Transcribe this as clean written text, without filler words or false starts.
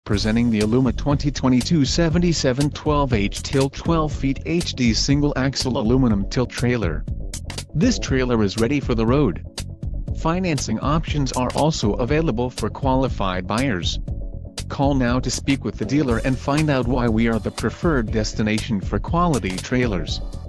Presenting the Aluma 2022 7712H-TILT 12 feet HD single-axle aluminum tilt trailer. This trailer is ready for the road. Financing options are also available for qualified buyers. Call now to speak with the dealer and find out why we are the preferred destination for quality trailers.